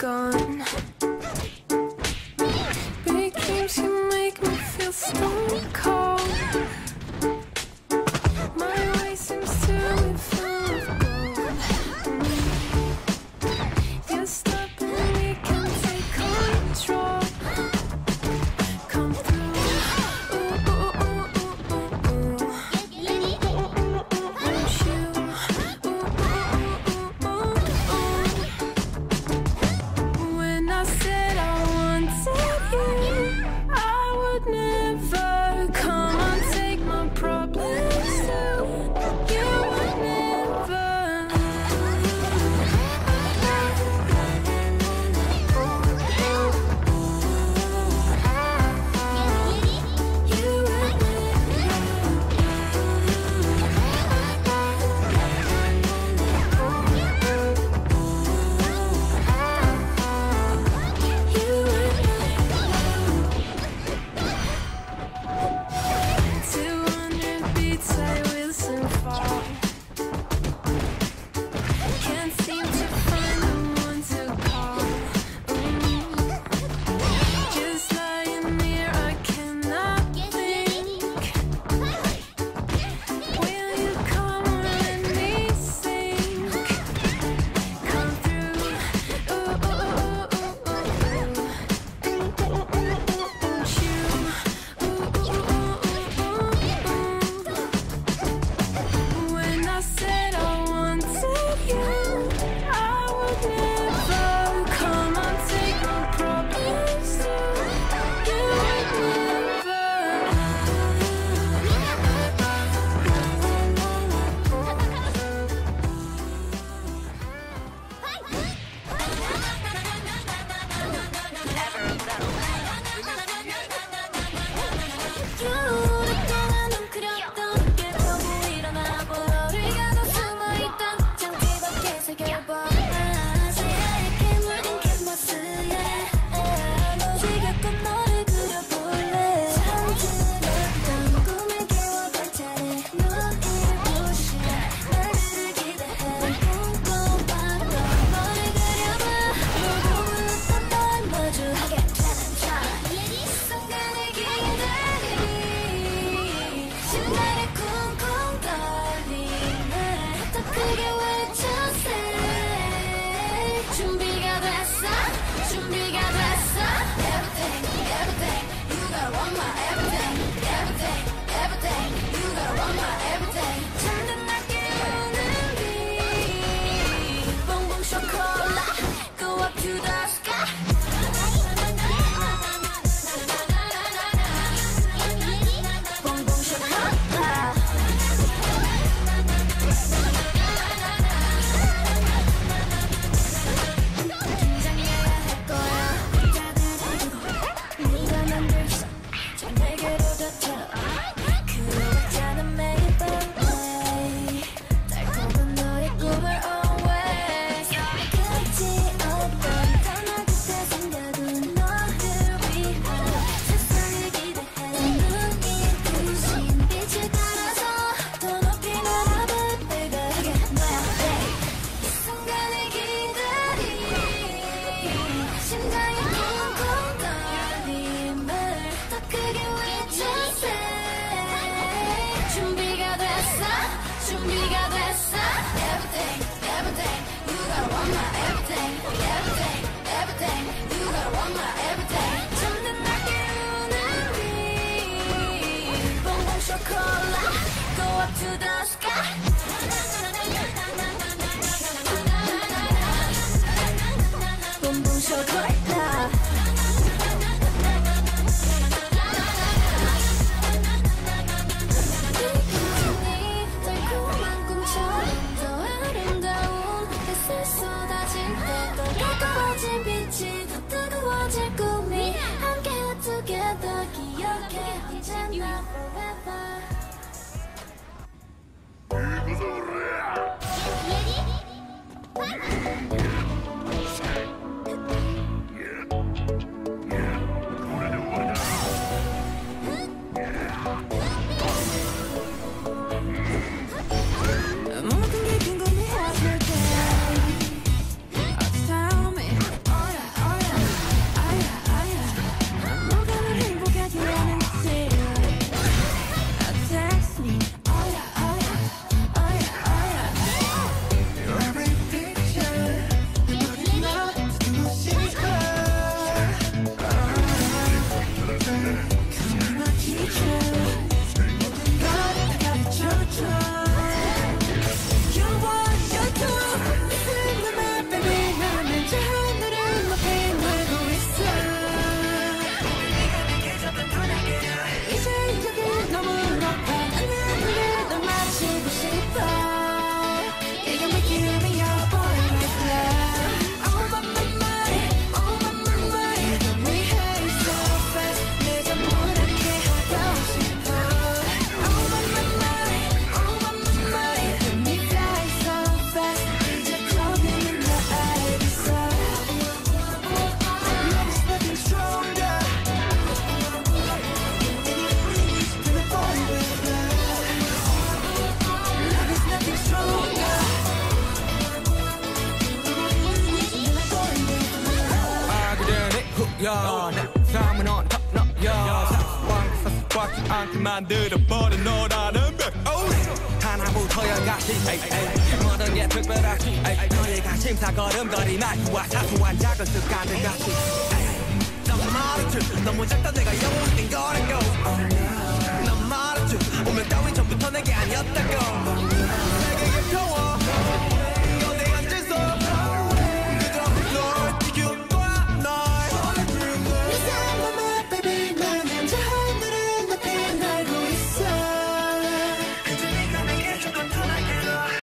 gone. Big dreams, you make me feel stone cold. My way seems to be full of gold. You stop and we can take control. Come through. Ooh, ooh, ooh, ooh, ooh, ooh. Won't you? Ooh, ooh, ooh, ooh, ooh. When I said I wanted you, I would never come and take my problems too. You would never. You would 야, 내 삶은 on top 너야 사수하지 않게 만들어버린 너라는 백 하나부터야 같이 모든 게 특별하지 너의 관심사 걸음걸이 말투와 사소한 작은 습관들 같이 난 말했지 너무 작다 내가 영웅인 거라고